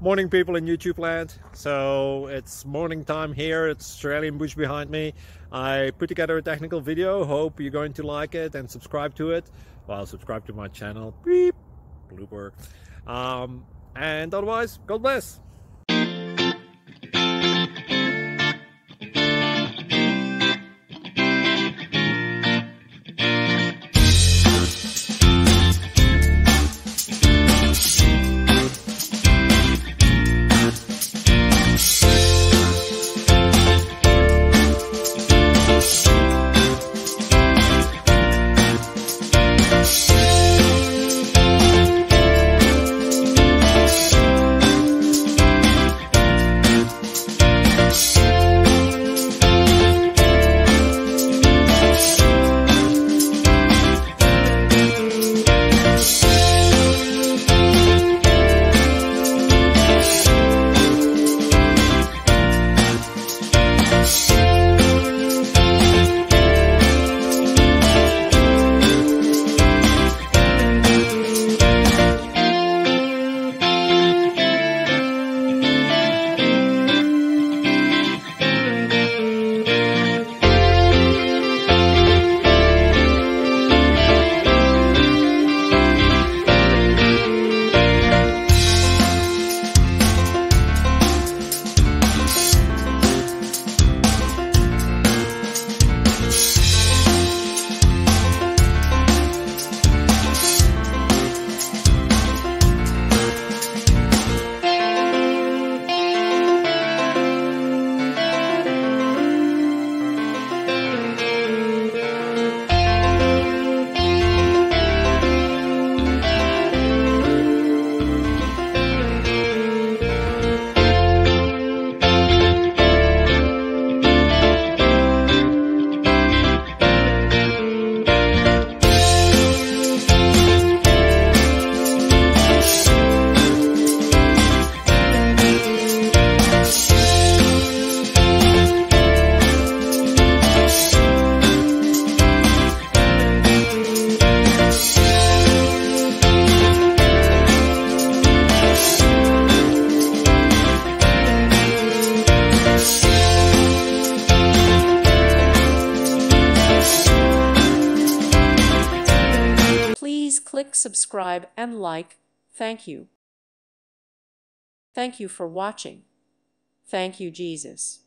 Morning, people in YouTube land. So it's morning time here. It's Australian bush behind me. I put together a technical video. Hope you're going to like it and subscribe to it. Well, subscribe to my channel. Beep. Blooper. And otherwise, God bless. Please click subscribe and like. Thank you. Thank you for watching. Thank you, Jesus.